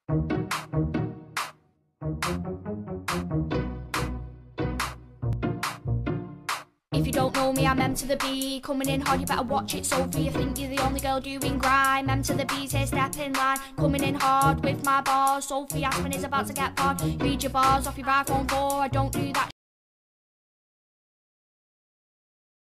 If you don't know me, I'm M to the B. Coming in hard, you better watch it, Sophie. You think you're the only girl doing grime. M to the B's here, step in line. Coming in hard with my bars. Sophie Aspen is about to get barred. Read your bars off your iPhone 4. I don't do that